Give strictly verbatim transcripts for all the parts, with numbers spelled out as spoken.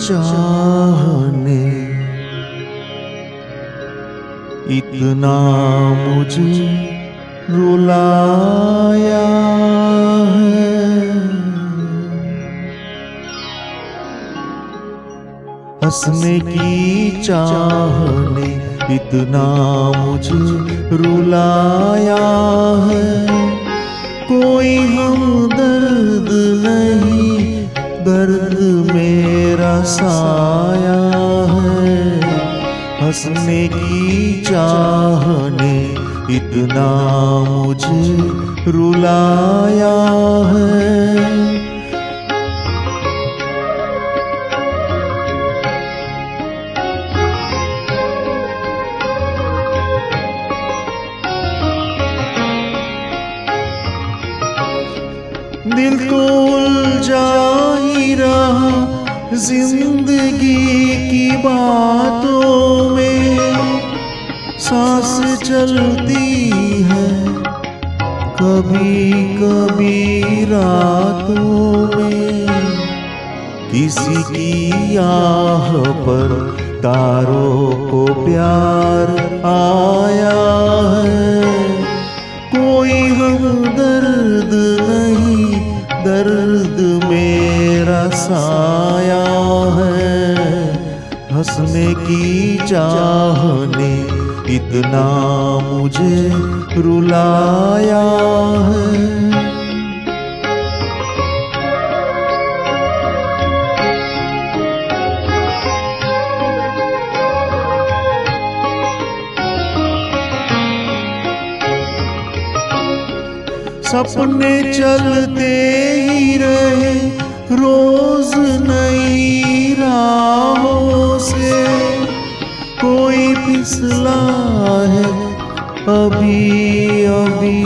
चाह ने इतना मुझे रुलाया है। हंसने की चाह ने इतना मुझे रुलाया है। कोई हमदर्द नहीं, दर्द मेरा साया है। हंसने की चाह ने इतना मुझे रुलाया है। दिल तो उलझा ही रहा जिंदगी की बातों में। सांस चलती है कभी कभी रातों में। किसी की आह पर तारों को प्यार आया है। कोई हमदर्द नहीं, दर्द मेरा साया है। हंसने की चाह ने इतना मुझे रुलाया है। सपने चलते ही रहे रोज नई राहों से। कोई फिसला है अभी अभी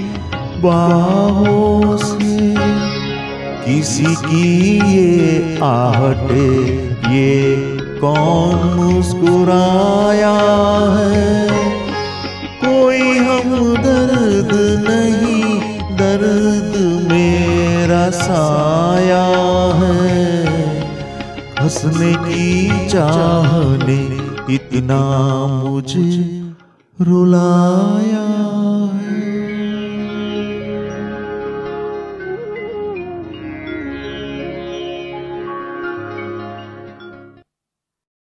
बाहों से। किसी की ये आहटे, ये कौन मुस्कुराया है। कोई हमदर्द नहीं, दर्द मेरा साया है। हंसने की चाह ने इतना मुझे रुलाया।